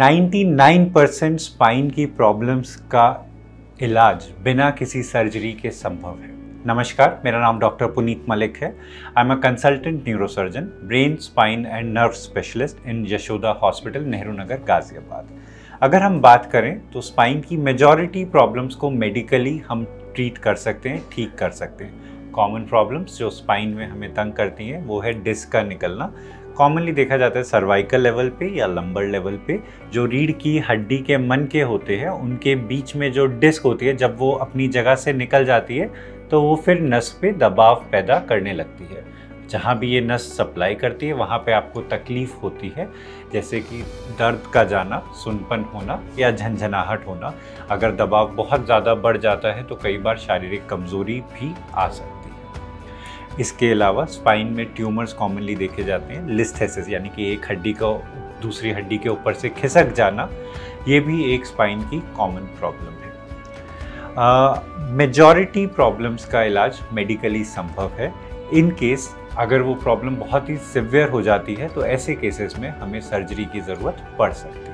99% spine की problems का इलाज बिना किसी सर्जरी के संभव है। नमस्कार, मेरा नाम डॉक्टर पुनीत मलिक है। I am a consultant neurosurgeon, brain, spine and nerve specialist in Yashoda hospital, Nehru Nagar, Ghaziabad. अगर हम बात करें तो स्पाइन की मेजॉरिटी प्रॉब्लम्स को मेडिकली हम ट्रीट कर सकते हैं, ठीक कर सकते हैं। कॉमन प्रॉब्लम्स जो स्पाइन में हमें तंग करती हैं वो है डिस्क का निकलना। कॉमनली देखा जाता है सर्वाइकल लेवल पे या लंबर लेवल पे। जो रीढ़ की हड्डी के मन के होते हैं उनके बीच में जो डिस्क होती है, जब वो अपनी जगह से निकल जाती है तो वो फिर नस पे दबाव पैदा करने लगती है। जहाँ भी ये नस सप्लाई करती है वहाँ पे आपको तकलीफ़ होती है, जैसे कि दर्द का जाना, सुनपन होना या झंझनाहट होना। अगर दबाव बहुत ज़्यादा बढ़ जाता है तो कई बार शारीरिक कमज़ोरी भी आ सकती है। इसके अलावा स्पाइन में ट्यूमर्स कॉमनली देखे जाते हैं। लिस्थेसिस यानी कि एक हड्डी को दूसरी हड्डी के ऊपर से खिसक जाना, ये भी एक स्पाइन की कॉमन प्रॉब्लम है। मेजॉरिटी प्रॉब्लम्स का इलाज मेडिकली संभव है। इन केस अगर वो प्रॉब्लम बहुत ही सिवियर हो जाती है तो ऐसे केसेस में हमें सर्जरी की ज़रूरत पड़ सकती है।